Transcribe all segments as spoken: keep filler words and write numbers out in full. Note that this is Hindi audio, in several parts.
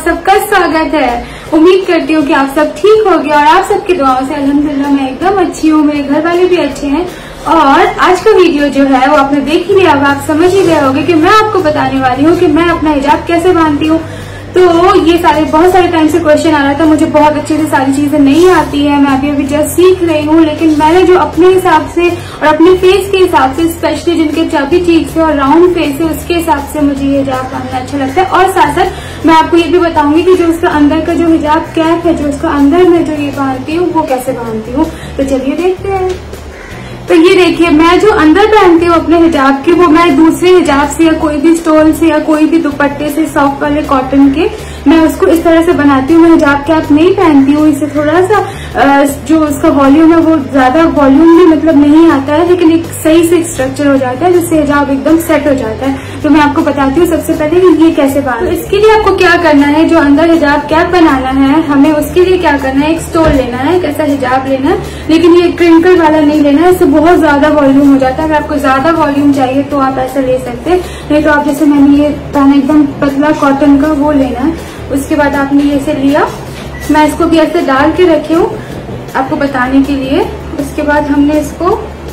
सबका स्वागत है। उम्मीद करती हूँ कि आप सब ठीक होंगे और आप सबकी दुआओं से अल्हम्दुलिल्लाह मैं एकदम अच्छी हूँ, मेरे घर वाले भी अच्छे हैं। और आज का वीडियो जो है वो आपने देख ही लिया होगा, आप समझ ही गए होंगे कि मैं आपको बताने वाली हूँ कि मैं अपना हिजाब कैसे बांधती हूँ। तो ये सारे बहुत सारे टाइम से क्वेश्चन आ रहा था, मुझे बहुत अच्छे से सारी चीजें नहीं आती है, मैं अभी अभी जस्ट सीख रही हूँ, लेकिन मैंने जो अपने हिसाब से और अपने फेस के हिसाब से, स्पेशली जिनके चबी चीक्स है और राउंड फेस है, उसके हिसाब से मुझे ये हिजाब बांधना अच्छा लगता है। और साथ साथ मैं आपको ये भी बताऊंगी कि जो उसका अंदर का जो हिजाब कैप है, जो उसका अंदर में जो ये बांधती हूँ वो कैसे बांधती हूँ। तो चलिए देखते हैं। तो ये देखिए, मैं जो अंदर पहनती हूँ अपने हिजाब के, वो मैं दूसरे हिजाब से या कोई भी स्टोल से या कोई भी दुपट्टे से, सॉफ्ट वाले कॉटन के, मैं उसको इस तरह से बनाती हूँ। मैं हिजाब कैप नहीं पहनती हूँ, इससे थोड़ा सा जो उसका वॉल्यूम है वो ज्यादा वॉल्यूम भी मतलब नहीं आता है, लेकिन एक सही से स्ट्रक्चर हो जाता है जिससे हिजाब एकदम सेट हो जाता है। तो मैं आपको बताती हूँ सबसे पहले कि ये कैसे बांधना है। तो इसके लिए आपको क्या करना है, जो अंदर हिजाब कैप बनाना है हमें, उसके लिए क्या करना है, एक स्टोल लेना है, एक ऐसा हिजाब लेना है, लेकिन ये क्रिंकल वाला नहीं लेना है, इससे बहुत ज्यादा वॉल्यूम हो जाता है। अगर आपको ज्यादा वॉल्यूम चाहिए तो आप ऐसा ले सकते हैं, नहीं तो आप जैसे मैंने ये पहना एकदम पतला कॉटन का वो लेना है। उसके बाद आपने ये से लिया, मैं इसको भी ऐसे डाल के रखी हूँ आपको बताने के लिए। उसके बाद हमने इसको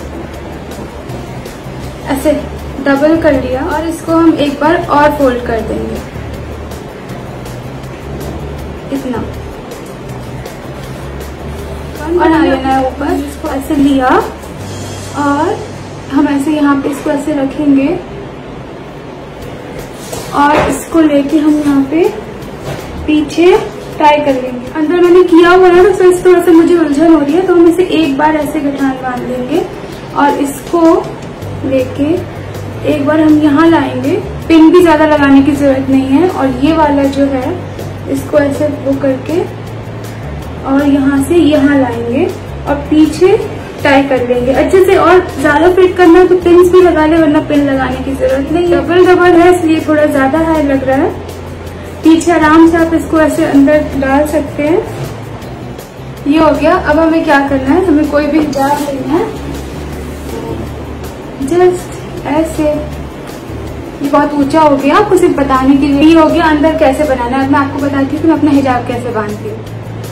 ऐसे डबल कर लिया और इसको हम एक बार और फोल्ड कर देंगे, इतना बना लेना है ऊपर। इसको ऐसे लिया और हम ऐसे यहाँ पे इसको ऐसे रखेंगे और इसको लेके हम यहाँ पे पीछे टाई कर लेंगे। अंदर मैंने किया हुआ है तो इस थोड़ा सा मुझे उलझन हो रही है, तो हम इसे एक बार ऐसे गठान बांध लेंगे और इसको लेके एक बार हम यहाँ लाएंगे। पिन भी ज्यादा लगाने की जरूरत नहीं है। और ये वाला जो है इसको ऐसे वो करके और यहाँ से यहाँ लाएंगे और पीछे टाई कर लेंगे अच्छे से। और ज्यादा फिट करना है तो पिन भी लगा ले, वरना पिन लगाने की जरूरत नहीं है। डबल डबल है इसलिए थोड़ा ज्यादा हाई लग रहा है। पीछे आराम से आप इसको ऐसे अंदर डाल सकते हैं। ये हो गया। अब हमें क्या करना है, हमें कोई भी हिजाब लेना है, जस्ट ऐसे। ये बहुत ऊंचा हो गया, आपको सिर्फ बताने के लिए। ये हो गया अंदर कैसे बनाना है। अब मैं आपको बताती हूँ कि मैं अपना हिजाब कैसे बांधती हूँ।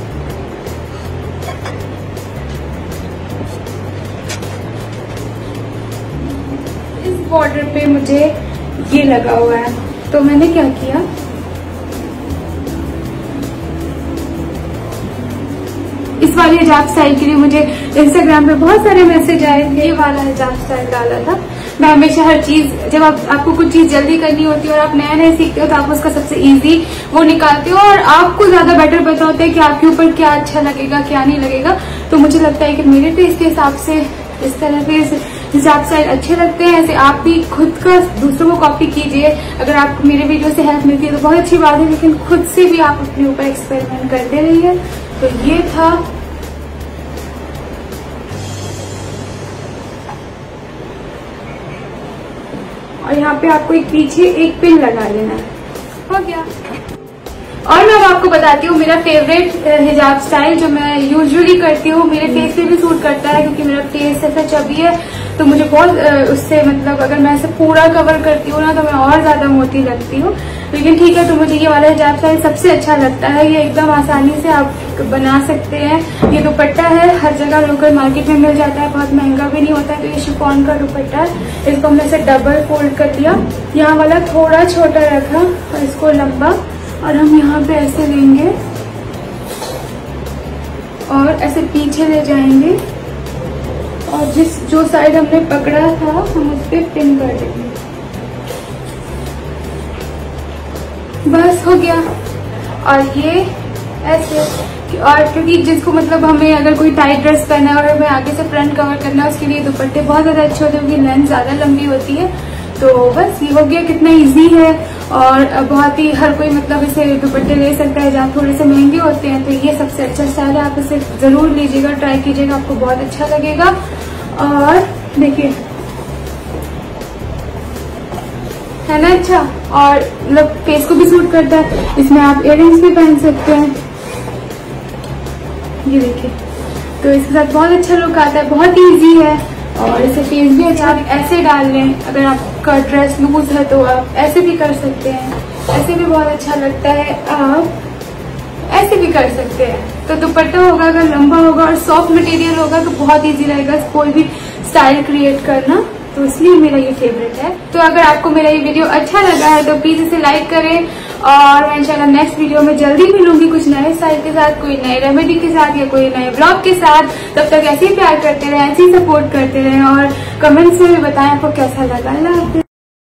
इस बॉर्डर पे मुझे ये लगा हुआ है, तो मैंने क्या किया, इस वाले हिजाब स्टाइल के लिए मुझे इंस्टाग्राम पे बहुत सारे मैसेज आए थे। ये वाला हिजाब स्टाइल डाला था। मैं हमेशा हर चीज, जब आप, आपको कुछ चीज जल्दी करनी होती है और आप नया नया सीखते हो तो आप उसका सबसे इजी वो निकालते हो और आपको ज्यादा बेटर पता होता है कि आपके ऊपर क्या अच्छा लगेगा क्या नहीं लगेगा। तो मुझे लगता है कि मेरे टेस्ट के हिसाब से इस तरह के हिजाब स्टाइल अच्छे लगते हैं। ऐसे आप भी खुद का दूसरों को कॉपी कीजिए। अगर आपको मेरे वीडियो से हेल्प मिलती है तो बहुत अच्छी बात है, लेकिन खुद से भी आप अपने ऊपर एक्सपेरिमेंट करते रहिए। तो ये था। और यहाँ पे आपको एक पीछे एक पिन लगा लेना है। हो गया। और मैं अब आपको बताती हूँ मेरा फेवरेट हिजाब स्टाइल जो मैं यूजुअली करती हूँ। मेरे फेस पे भी सूट करता है क्योंकि मेरा फेस ऐसा चबी है, तो मुझे बहुत उससे मतलब अगर मैं ऐसे पूरा कवर करती हूँ ना तो मैं और ज्यादा मोटी लगती हूँ। लेकिन ठीक है, तो मुझे ये वाला हिजाब स्टाइल सबसे अच्छा लगता है। ये एकदम आसानी से आप बना सकते हैं। ये दुपट्टा है, हर जगह लोकल मार्केट में मिल जाता है, बहुत महंगा भी नहीं होता है। तो ये शिफॉन का दुपट्टा है। इसको हमने ऐसे डबल फोल्ड कर दिया, यहाँ वाला थोड़ा छोटा रखा और इसको लंबा, और हम यहाँ पे ऐसे लेंगे और ऐसे पीछे ले जाएंगे और जिस जो साइड हमने पकड़ा था हम उस पर पिन कर देंगे। बस हो गया। और ये ऐसे, और क्योंकि जिसको मतलब हमें अगर कोई टाइट ड्रेस पहना है और हमें आगे से फ्रंट कवर करना है, उसके लिए दुपट्टे बहुत ज्यादा अच्छे होते हैं, उनकी लेंथ ज्यादा लंबी होती है। तो बस ये हो गया। कितना इजी है और बहुत ही हर कोई मतलब इसे दुपट्टे ले सकता है, जहाँ थोड़े से महंगे होते हैं। तो ये सबसे अच्छा स्टाइल है, आप इसे जरूर लीजिएगा, ट्राई कीजिएगा, आपको बहुत अच्छा लगेगा। और देखिए, है ना अच्छा, और मतलब फेस को भी सूट करता है। इसमें आप इयररिंग्स भी पहन सकते हैं, ये देखिए। तो इसके साथ बहुत अच्छा लुक आता है, बहुत इजी है और इसे फेस भी अच्छा। आप ऐसे डाल लें, अगर आपका ड्रेस लूज है तो आप ऐसे भी कर सकते हैं। ऐसे भी बहुत अच्छा लगता है, आप ऐसे भी कर सकते हैं। तो दुपट्टा होगा अगर लंबा होगा और सॉफ्ट मटेरियल होगा तो बहुत इजी रहेगा कोई भी स्टाइल क्रिएट करना, तो इसलिए मेरा ये फेवरेट है। तो अगर आपको मेरा ये वीडियो अच्छा लगा है तो प्लीज इसे लाइक करें, और मैं इंशाल्लाह नेक्स्ट वीडियो में जल्दी मिलूंगी कुछ नए स्टाइल के साथ, कोई नए रेमेडी के साथ या कोई नए ब्लॉग के साथ। तब तक ऐसे ही प्यार करते रहे, ऐसे ही सपोर्ट करते रहे और कमेंट्स में भी बताएं आपको कैसा लगा। अल्लाह हाफिज़।